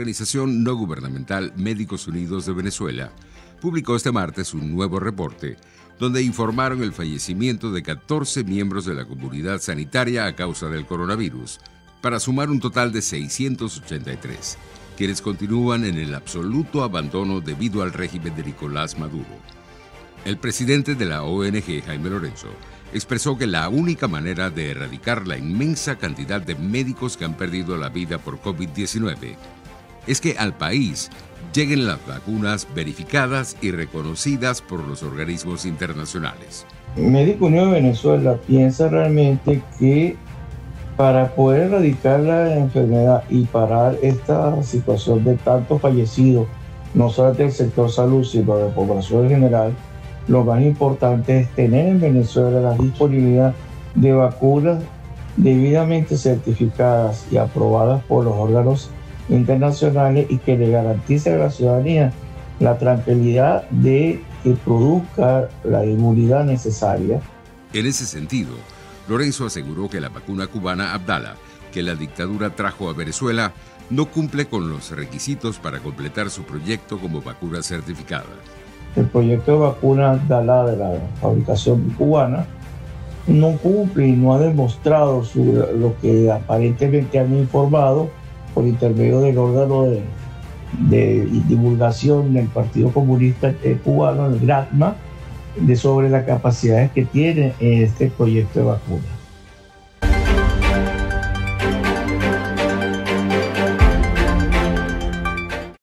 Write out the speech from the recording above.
organización no gubernamental Médicos Unidos de Venezuela publicó este martes un nuevo reporte donde informaron el fallecimiento de 14 miembros de la comunidad sanitaria a causa del coronavirus, para sumar un total de 683, quienes continúan en el absoluto abandono debido al régimen de Nicolás Maduro. El presidente de la ONG, Jaime Lorenzo, expresó que la única manera de erradicar la inmensa cantidad de médicos que han perdido la vida por COVID-19 es que al país lleguen las vacunas verificadas y reconocidas por los organismos internacionales. Médicos Unidos de Venezuela piensa realmente que para poder erradicar la enfermedad y parar esta situación de tantos fallecidos, no solo del sector salud, sino de la población en general, lo más importante es tener en Venezuela la disponibilidad de vacunas debidamente certificadas y aprobadas por los órganos internacionales y que le garanticen a la ciudadanía la tranquilidad de que produzca la inmunidad necesaria. En ese sentido, Lorenzo aseguró que la vacuna cubana Abdala, que la dictadura trajo a Venezuela, no cumple con los requisitos para completar su proyecto como vacuna certificada. El proyecto de vacuna Abdala de la fabricación cubana no cumple y no ha demostrado lo que aparentemente han informado por intermedio del órgano de divulgación del Partido Comunista Cubano, el GRACMA, sobre las capacidades que tiene este proyecto de vacuna.